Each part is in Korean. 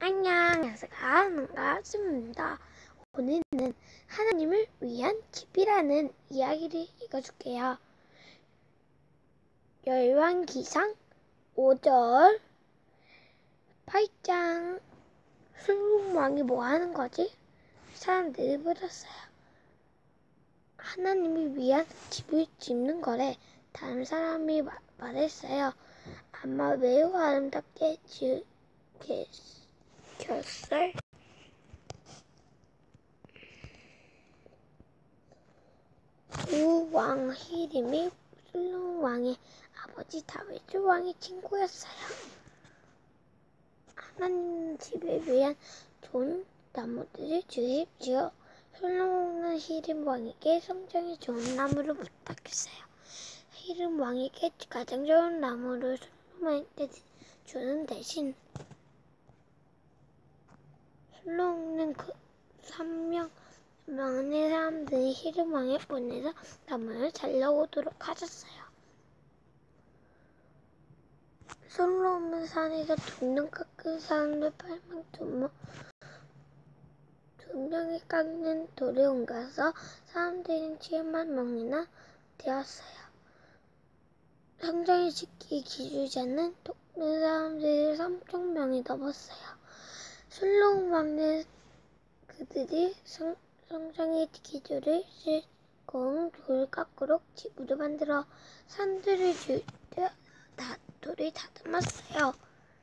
안녕, 반갑습니다. 오늘은 하나님을 위한 집이라는 이야기를 읽어줄게요. 열왕기상 5절 8장. 솔로몬 왕이 뭐 하는 거지? 사람들이 물었어요. 하나님을 위한 집을 짓는 거래. 다른 사람이 말했어요. 아마 매우 아름답게 지으셨을. 그 왕 이름이 솔로몬 왕의 아버지 다윗 왕의 친구였어요. 하나님 집을 위한 좋은 나무들을 주십시오. 솔로몬은 히람 왕에게 성전에 좋은 나무를 부탁했어요. 히람 왕에게 가장 좋은 나무를 솔로몬에게 주는 대신 솔로몬은 그 3명의 사람들이 히람 왕에 보내서 나무를 잘라오도록 하셨어요. 솔로몬 산에서 둥근 깎은 사람들 8명, 2명이 깎는 돌에 옮겨서 사람들은 7만 명이나 되었어요. 성전을 짓기 기술자는 돕는 사람들이 3,000명이 넘었어요. 솔로몬 왕은 그들이 성전의 기술을 실고 돌을 깎도록 지구를 만들어 산들을 줄 때 돌을 다듬었어요.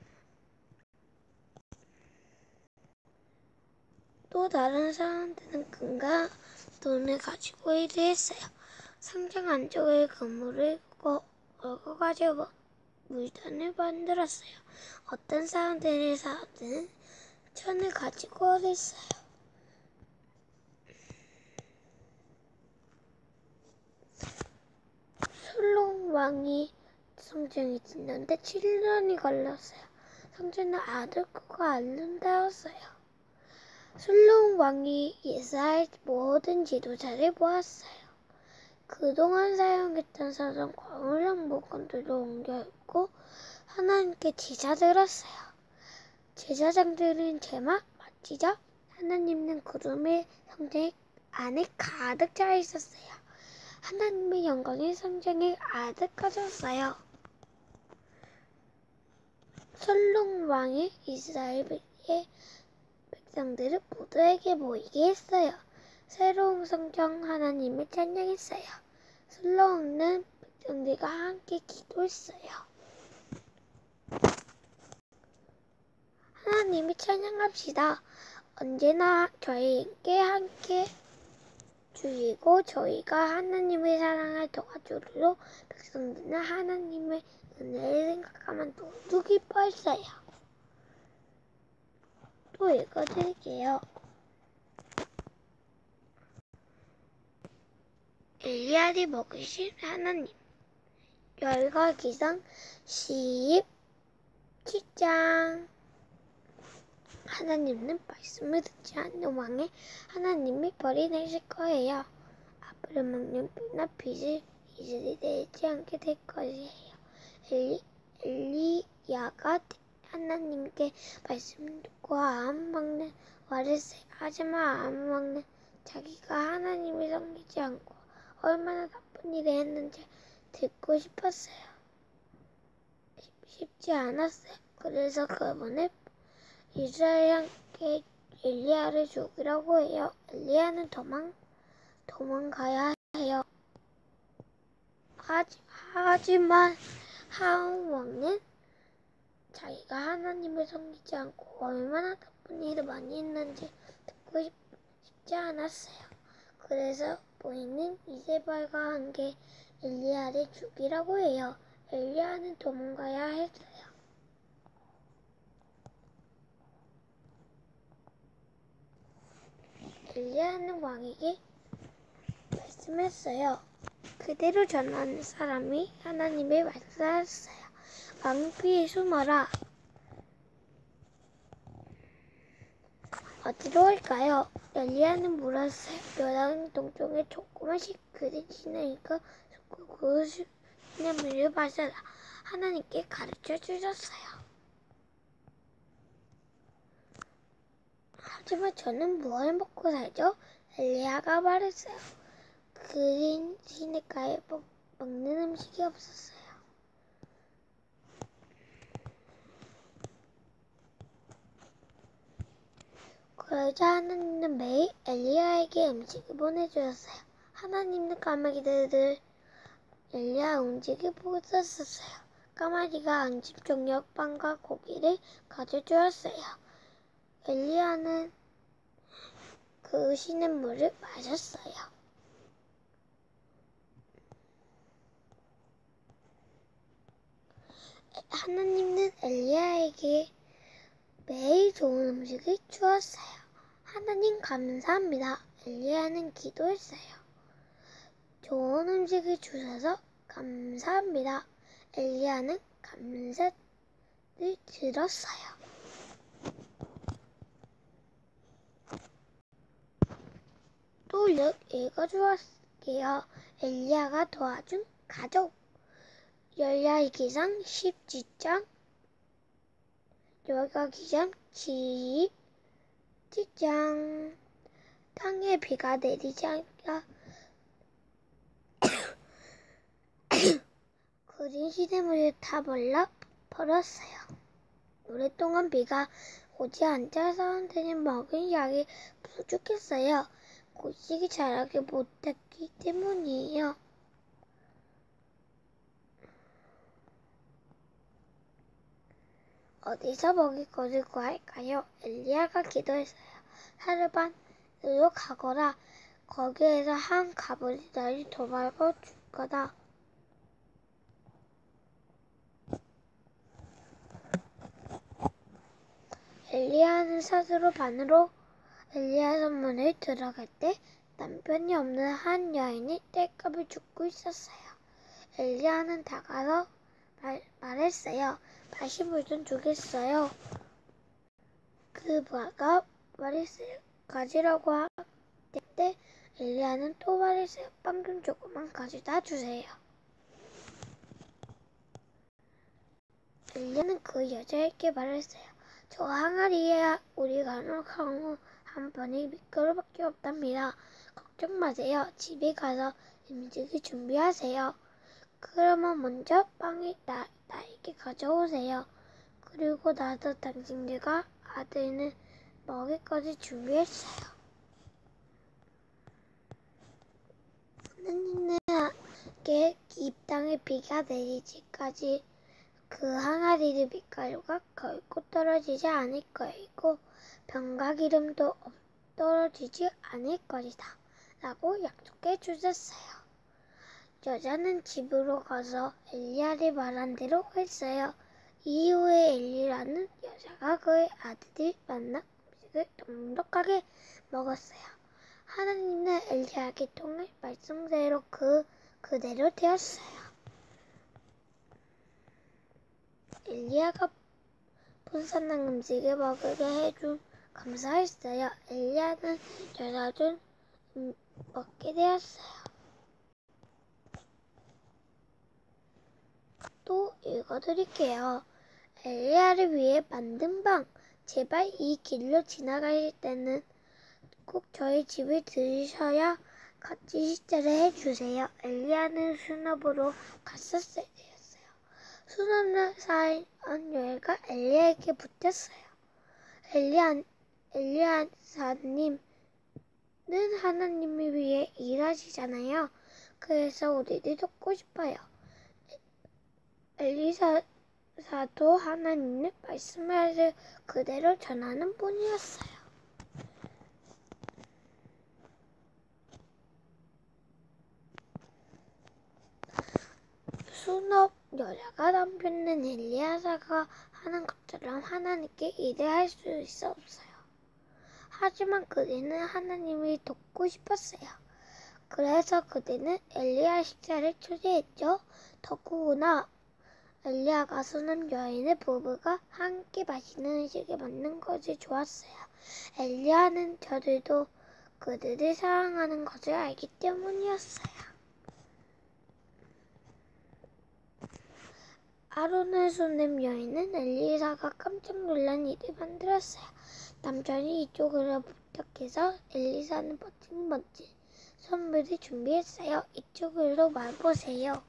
또 다른 사람들은 금과 돈을 가지고 일을 했어요. 성전 안쪽에 그물을 얽어가지고 물단을 만들었어요. 어떤 사람들은 천을 가지고 일했어요. 솔로몬 왕이 성전을 짓는데 7년이 걸렸어요. 성전은 아득하고 아름다웠어요. 솔로몬 왕이 이스라엘 모든 지도자를 모았어요. 그동안 사용했던 사정과 어려운 물건들을 옮겨 입고 하나님께 제사드렸어요. 제사장들은 제막 맞지죠? 하나님은 구름의 성전 안에 가득 차 있었어요. 하나님의 영광이 성전에 가득하셨어요. 솔로몬 왕이 이스라엘의 백성들을 모두에게 모이게 했어요. 새로운 성전 하나님을 찬양했어요. 솔로몬은 백성들과 함께 기도했어요. 하나님을 찬양합시다. 언제나 저희에게 함께 주시고 저희가 하나님의 사랑을 도와주도록 백성들은 하나님의 은혜를 생각하면 모두 기뻐했어요. 또 읽어드릴게요. 엘리야를 먹이신 하나님. 열왕기상 17장. 하나님은 말씀을 듣지 않는 왕에 하나님이 벌이 내실 거예요. 앞으로 먹는 비나 빚을 이슬이 내지 않게 될 거예요. 엘리야가 하나님께 말씀 듣고 안 먹는 말을 했어요. 하지만 안 먹는 자기가 하나님을 섬기지 않고 얼마나 나쁜 일을 했는지 듣고 싶었어요. 쉽지 않았어요. 그래서 그분은 이스라엘에게 엘리야를 죽이라고 해요. 엘리야는 도망가야 해요. 하지만 하은 왕은 자기가 하나님을 섬기지 않고 얼마나 나쁜 일을 많이 했는지 듣고 싶지 않았어요. 그래서 부인은 이세벨과 함께 엘리야를 죽이라고 해요. 엘리야는 도망가야 했어요. 엘리야는 왕에게 말씀했어요. 그대로 전하는 사람이 하나님의 말씀하셨어요. 왕 피해 숨어라. 어디로 올까요? 엘리야는 물었어요. 벼랑 동쪽에 조그만 그릇이 있으니까 그 수염을 마셔라. 하나님께 가르쳐 주셨어요. 하지만 저는 무엇을 먹고 살죠? 엘리야가 말했어요. 그린 시냇가에 먹는 음식이 없었어요. 그러자 하나님은 매일 엘리야에게 음식을 보내주었어요. 하나님은 까마귀들을 엘리야 음식을 보고 있었어요. 까마귀가 안심 저녁 빵과 고기를 가져주었어요. 엘리야는 그 시냇물을 마셨어요. 하나님은 엘리야에게 매일 좋은 음식을 주었어요. 하나님 감사합니다. 엘리야는 기도했어요. 좋은 음식을 주셔서 감사합니다. 엘리야는 감사를 들었어요. 또 읽어주었게요. 엘리야가 도와준 가족. 열야기상 17장 열가기상 17장 땅에 비가 내리지 않아 그린 시냇물이 다 버렸어요. 오랫동안 비가 오지 않자 사람들이 먹은 약이 부족했어요. 곡식이 자라지 못했기 때문이에요. 어디서 먹을 것을 구할까요? 엘리야가 기도했어요. 사르반으로 가거라. 거기에서 한 가부리 나를 도망쳐 줄 거다. 엘리야는 사스로 반으로 엘리야 선문을 들어갈 때 남편이 없는 한 여인이 땔감을 줍고 있었어요. 엘리야는 다가서 말했어요. 다시 물 좀 주겠어요. 그 부하가 말했어요. 가지라고 할 때 엘리야는 또 말했어요. 빵 좀 조금만 가져다 주세요. 엘리야는 그 여자에게 말했어요. 저 항아리에 우리가 강우 한 번이 미끄러밖에 없답니다. 걱정 마세요. 집에 가서 음식을 준비하세요. 그러면 먼저 빵을 나에게 가져오세요. 그리고 나서 당신들과 아들은 먹을 것을 준비했어요. 하나님은 이 땅에 비가 내리기까지 그 항아리의 밀가루가 결코 떨어지지 않을 것이고 병과 기름도 떨어지지 않을 것이다 라고 약속해 주셨어요. 여자는 집으로 가서 엘리야를 말한 대로 했어요. 이후에 엘리야는 여자가 그의 아들을 만나 음식을 넉넉하게 먹었어요. 하나님은 엘리야에게 통해 말씀대로 그대로 되었어요. 엘리야가 분산한 음식을 먹게 해준 감사했어요. 엘리야는 여자도 먹게 되었어요. 또 읽어드릴게요. 엘리야를 위해 만든 방. 제발 이 길로 지나가실 때는 꼭 저희 집을 들으셔야 같이 식사를 해주세요. 엘리야는 수납으로 갔었어야 되었어요. 수납을 사인 여인가 엘리야에게 붙였어요. 엘리야사님은 하나님을 위해 일하시잖아요. 그래서 우리를 돕고 싶어요. 엘리사도 하나님의 말씀을 그대로 전하는 분이었어요. 수납 여자가 남편은 엘리야사가 하는 것처럼 하나님께 일을 수 있었어요. 하지만 그들은 하나님을 돕고 싶었어요. 그래서 그들은 엘리야 식사를 초대했죠. 더구나 엘리야가 수납 여인의 부부가 함께 맛있는 음식을 먹는 것이 좋았어요. 엘리야는 저들도 그들을 사랑하는 것을 알기 때문이었어요. 아론의 수납 여인은 엘리사가 깜짝 놀란 일을 만들었어요. 남편이 이쪽으로 부탁해서 엘리사는 멋진 선물을 준비했어요. 이쪽으로 와보세요.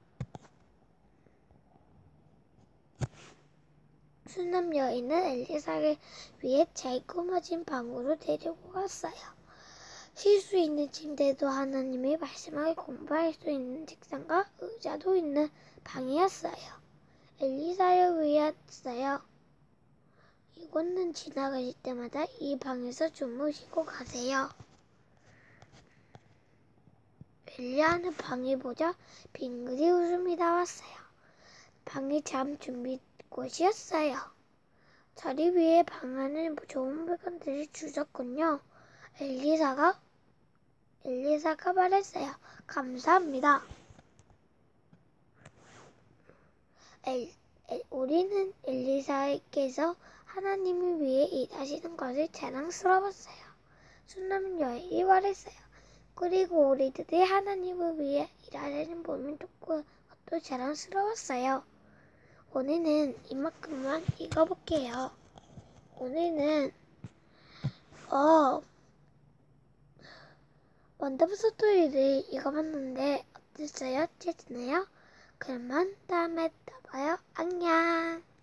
수남 여인은 엘리사를 위해 잘 꾸며진 방으로 데리고 갔어요. 쉴 수 있는 침대도 하나님의 말씀을 공부할 수 있는 책상과 의자도 있는 방이었어요. 엘리사를 위했어요. 이곳은 지나가실 때마다 이 방에서 주무시고 가세요. 엘리야는 방을 보자 빙그리 웃음이 나왔어요. 방이 잠 준비 곳이었어요. 자리 위에 방 안에 좋은 물건들이 주셨군요. 엘리사가 말했어요. 감사합니다. 우리는 엘리사께서 하나님을 위해 일하시는 것을 자랑스러웠어요. 수남 여인이 말했어요. 그리고 우리들이 하나님을 위해 일하는 몸을 돕고 것도 자랑스러웠어요. 오늘은 이만큼만 읽어볼게요. 오늘은 원더풀 스토리를 읽어봤는데 어땠어요? 재밌나요? 그러면 다음에 또 봐요. 안녕.